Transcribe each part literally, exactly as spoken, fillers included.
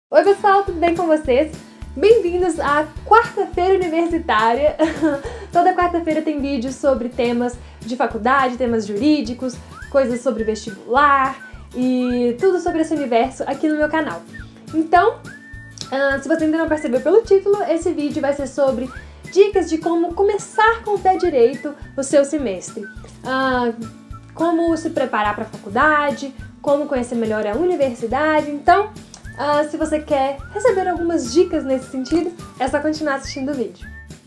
Oi pessoal, tudo bem com vocês? Bem-vindos à quarta-feira universitária. Toda quarta-feira tem vídeos sobre temas de faculdade, temas jurídicos, coisas sobre vestibular e tudo sobre esse universo aqui no meu canal. Então, uh, se você ainda não percebeu pelo título, esse vídeo vai ser sobre dicas de como começar com o pé direito o seu semestre. Uh, como se preparar para a faculdade, como conhecer melhor a universidade. Então, Uh, se você quer receber algumas dicas nesse sentido, é só continuar assistindo o vídeo.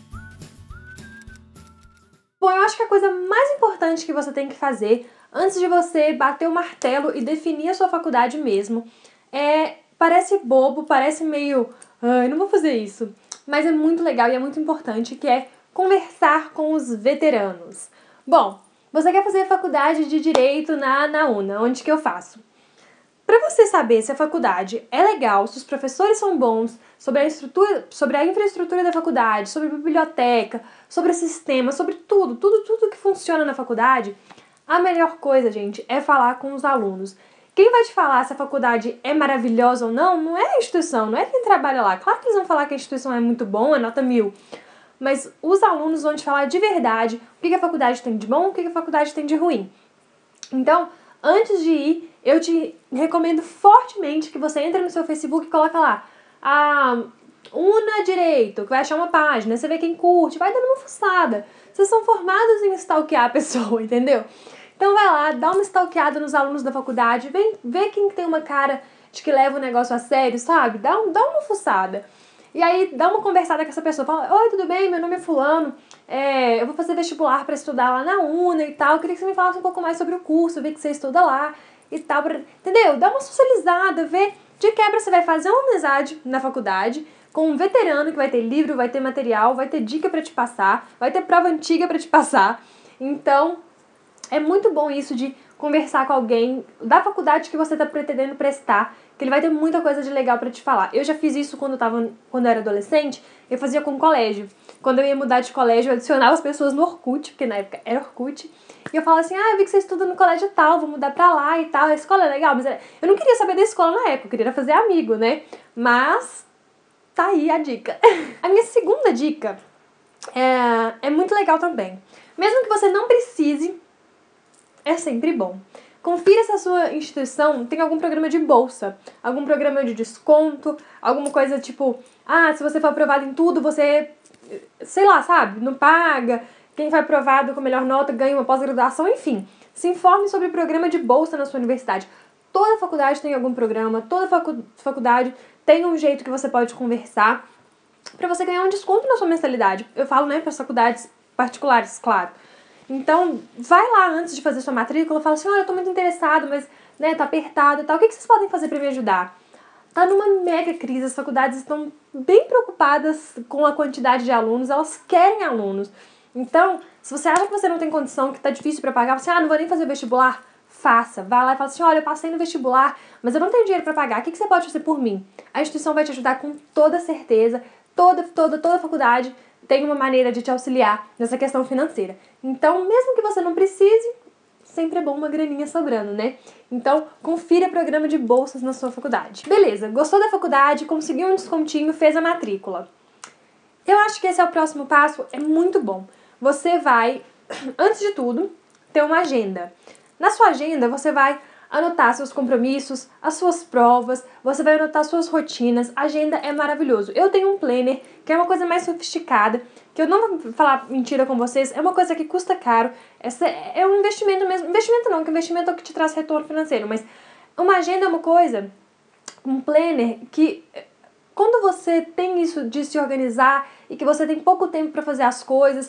Bom, eu acho que a coisa mais importante que você tem que fazer antes de você bater o martelo e definir a sua faculdade mesmo é... Parece bobo, parece meio... Ai, não vou fazer isso. Mas é muito legal e é muito importante, que é conversar com os veteranos. Bom, você quer fazer faculdade de Direito na, na UNA, onde que eu faço? Para você saber se a faculdade é legal, se os professores são bons, sobre a, estrutura, sobre a infraestrutura da faculdade, sobre a biblioteca, sobre o sistema, sobre tudo, tudo, tudo que funciona na faculdade, a melhor coisa, gente, é falar com os alunos. Quem vai te falar se a faculdade é maravilhosa ou não, não é a instituição, não é quem trabalha lá. Claro que eles vão falar que a instituição é muito boa, é nota mil, mas os alunos vão te falar de verdade o que a faculdade tem de bom, o que a faculdade tem de ruim. Então, antes de ir, eu te recomendo fortemente que você entre no seu Facebook e coloca lá a UNA Direito, que vai achar uma página, você vê quem curte, vai dando uma fuçada. Vocês são formados em stalkear a pessoa, entendeu? Então vai lá, dá uma stalkeada nos alunos da faculdade, vem, vê quem tem uma cara de que leva o negócio a sério, sabe? Dá, um, dá uma fuçada. E aí dá uma conversada com essa pessoa, fala: oi, tudo bem? Meu nome é fulano, é, eu vou fazer vestibular para estudar lá na UNA e tal, eu queria que você me falasse um pouco mais sobre o curso, ver que você estuda lá e tal, pra... entendeu? Dá uma socializada, vê, de quebra você vai fazer uma amizade na faculdade com um veterano que vai ter livro, vai ter material, vai ter dica para te passar, vai ter prova antiga para te passar. Então, é muito bom isso de conversar com alguém da faculdade que você está pretendendo prestar, que ele vai ter muita coisa de legal para te falar. Eu já fiz isso quando eu, tava, quando eu era adolescente, eu fazia com o colégio. Quando eu ia mudar de colégio, eu adicionava as pessoas no Orkut, porque na época era Orkut, e eu falava assim: ah, eu vi que você estuda no colégio tal, vou mudar pra lá e tal, a escola é legal, mas eu não queria saber da escola na época, eu queria fazer amigo, né? Mas tá aí a dica. A minha segunda dica é, é muito legal também. Mesmo que você não precise, é sempre bom. Confira se a sua instituição tem algum programa de bolsa, algum programa de desconto, alguma coisa tipo, ah, se você for aprovado em tudo, você, sei lá, sabe, não paga, quem foi aprovado com melhor nota ganha uma pós-graduação, enfim. Se informe sobre o programa de bolsa na sua universidade. Toda faculdade tem algum programa, toda facu faculdade tem um jeito que você pode conversar para você ganhar um desconto na sua mensalidade. Eu falo, né, para as faculdades particulares, claro. Então, vai lá antes de fazer sua matrícula e fala assim: olha, eu tô muito interessado, mas, né, tá apertado e tal. O que, que vocês podem fazer pra me ajudar? Tá numa mega crise, as faculdades estão bem preocupadas com a quantidade de alunos, elas querem alunos. Então, se você acha que você não tem condição, que tá difícil pra pagar, você, ah, não vou nem fazer vestibular, faça. Vai lá e fala assim: olha, eu passei no vestibular, mas eu não tenho dinheiro pra pagar, o que, que você pode fazer por mim? A instituição vai te ajudar com toda certeza, toda, toda, toda faculdade tem uma maneira de te auxiliar nessa questão financeira. Então, mesmo que você não precise, sempre é bom uma graninha sobrando, né? Então, confira o programa de bolsas na sua faculdade. Beleza, gostou da faculdade, conseguiu um descontinho, fez a matrícula. Eu acho que esse é o próximo passo, é muito bom. Você vai, antes de tudo, ter uma agenda. Na sua agenda, você vai anotar seus compromissos, as suas provas, você vai anotar suas rotinas. A agenda é maravilhoso. Eu tenho um planner, que é uma coisa mais sofisticada, que eu não vou falar mentira com vocês, é uma coisa que custa caro. Essa é um investimento mesmo. Investimento não, que investimento é o que te traz retorno financeiro, mas uma agenda é uma coisa, um planner, que quando você tem isso de se organizar e que você tem pouco tempo para fazer as coisas,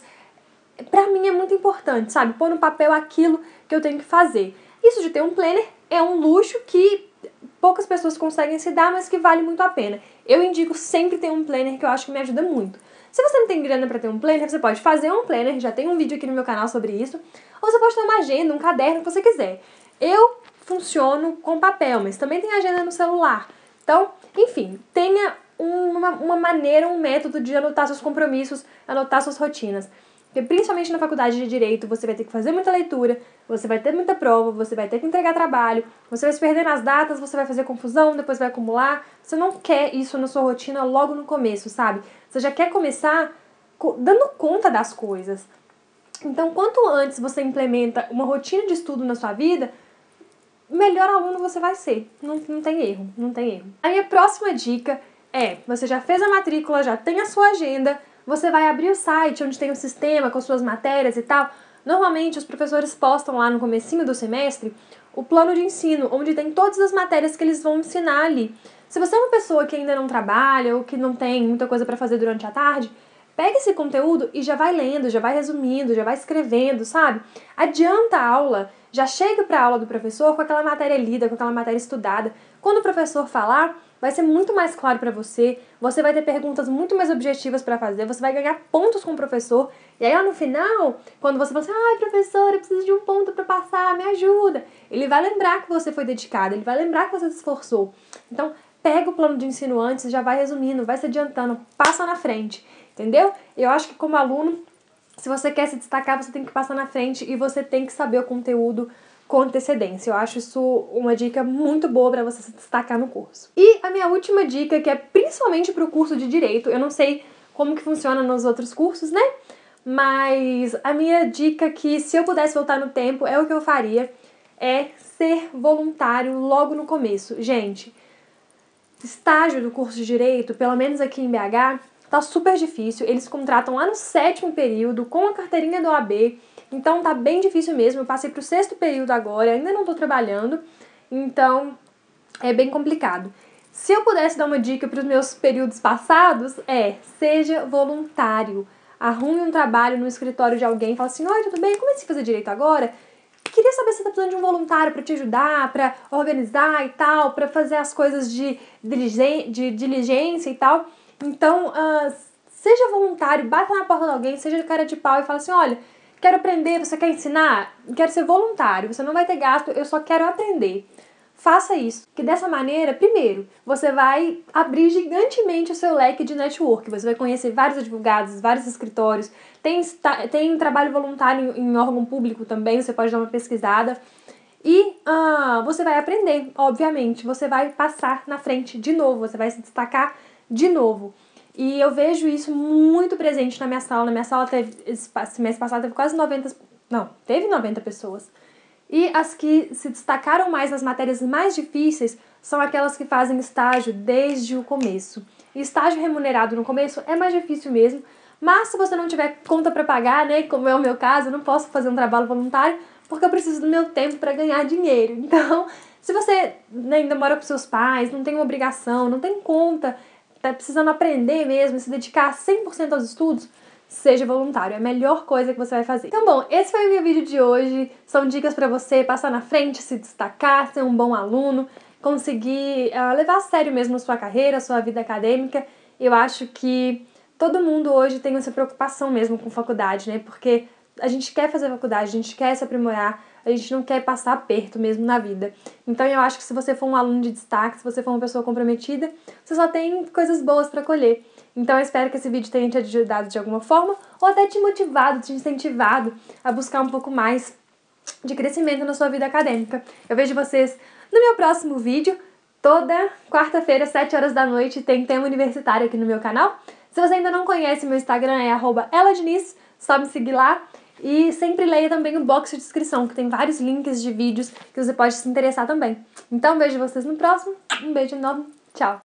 pra mim é muito importante, sabe? Pôr no papel aquilo que eu tenho que fazer. Isso de ter um planner é um luxo que poucas pessoas conseguem se dar, mas que vale muito a pena. Eu indico sempre ter um planner, que eu acho que me ajuda muito. Se você não tem grana para ter um planner, você pode fazer um planner, já tem um vídeo aqui no meu canal sobre isso, ou você pode ter uma agenda, um caderno, o que você quiser. Eu funciono com papel, mas também tem agenda no celular. Então, enfim, tenha uma, uma maneira, um método de anotar seus compromissos, anotar suas rotinas. Porque principalmente na faculdade de Direito, você vai ter que fazer muita leitura, Você vai ter muita prova, você vai ter que entregar trabalho, você vai se perder nas datas, você vai fazer confusão, depois vai acumular. Você não quer isso na sua rotina logo no começo, sabe? Você já quer começar dando conta das coisas. Então, quanto antes você implementa uma rotina de estudo na sua vida, melhor aluno você vai ser. Não, não tem erro, não tem erro. A minha próxima dica é, você já fez a matrícula, já tem a sua agenda, você vai abrir o site onde tem o sistema com suas matérias e tal. Normalmente os professores postam lá no comecinho do semestre o plano de ensino, onde tem todas as matérias que eles vão ensinar ali. Se você é uma pessoa que ainda não trabalha ou que não tem muita coisa para fazer durante a tarde, pega esse conteúdo e já vai lendo, já vai resumindo, já vai escrevendo, sabe? Adianta a aula, já chega para a aula do professor com aquela matéria lida, com aquela matéria estudada. Quando o professor falar, vai ser muito mais claro para você, você vai ter perguntas muito mais objetivas para fazer, você vai ganhar pontos com o professor, e aí lá no final, quando você fala assim, ai professor, eu preciso de um ponto para passar, me ajuda, ele vai lembrar que você foi dedicado, ele vai lembrar que você se esforçou. Então, pega o plano de ensino antes, já vai resumindo, vai se adiantando, passa na frente, entendeu? Eu acho que como aluno, se você quer se destacar, você tem que passar na frente e você tem que saber o conteúdo com antecedência. Eu acho isso uma dica muito boa para você se destacar no curso. E a minha última dica, que é principalmente para o curso de Direito, eu não sei como que funciona nos outros cursos, né? Mas a minha dica que, se eu pudesse voltar no tempo, é o que eu faria, é ser voluntário logo no começo. Gente, estágio do curso de Direito, pelo menos aqui em B H, tá super difícil. Eles contratam lá no sétimo período, com a carteirinha do O A B, então tá bem difícil mesmo. Eu passei pro sexto período agora, ainda não tô trabalhando, então é bem complicado. Se eu pudesse dar uma dica para os meus períodos passados, é, seja voluntário. Arrume um trabalho no escritório de alguém, fala assim, oi, tudo bem? Comecei a fazer direito agora? Queria saber se você tá precisando de um voluntário para te ajudar, para organizar e tal, para fazer as coisas de, diligen de diligência e tal. Então, uh, seja voluntário, bata na porta de alguém, seja de cara de pau e fala assim, olha, quero aprender, você quer ensinar? Quero ser voluntário, você não vai ter gasto, eu só quero aprender. Faça isso, que dessa maneira, primeiro, você vai abrir gigantemente o seu leque de network, você vai conhecer vários advogados, vários escritórios, tem, tem trabalho voluntário em órgão público também, você pode dar uma pesquisada, e uh, você vai aprender, obviamente, você vai passar na frente de novo, você vai se destacar de novo. E eu vejo isso muito presente na minha sala, na minha sala teve, esse mês passado teve quase noventa, não, teve noventa pessoas. E as que se destacaram mais nas matérias mais difíceis são aquelas que fazem estágio desde o começo. E estágio remunerado no começo é mais difícil mesmo, mas se você não tiver conta para pagar, né, como é o meu caso, eu não posso fazer um trabalho voluntário porque eu preciso do meu tempo para ganhar dinheiro. Então, se você, né, ainda mora com seus pais, não tem uma obrigação, não tem conta, tá precisando aprender mesmo, se dedicar cem por cento aos estudos, seja voluntário, é a melhor coisa que você vai fazer. Então, bom, esse foi o meu vídeo de hoje. São dicas para você passar na frente, se destacar, ser um bom aluno, conseguir uh, levar a sério mesmo a sua carreira, a sua vida acadêmica. Eu acho que todo mundo hoje tem essa preocupação mesmo com faculdade, né? Porque a gente quer fazer faculdade, a gente quer se aprimorar, a gente não quer passar aperto mesmo na vida. Então eu acho que se você for um aluno de destaque, se você for uma pessoa comprometida, você só tem coisas boas para colher. Então eu espero que esse vídeo tenha te ajudado de alguma forma, ou até te motivado, te incentivado a buscar um pouco mais de crescimento na sua vida acadêmica. Eu vejo vocês no meu próximo vídeo. Toda quarta-feira, sete horas da noite, tem tema universitário aqui no meu canal. Se você ainda não conhece, meu Instagram é arroba eladiniz, só me seguir lá. E sempre leia também o box de descrição, que tem vários links de vídeos que você pode se interessar também. Então, vejo vocês no próximo. Um beijo enorme. Tchau!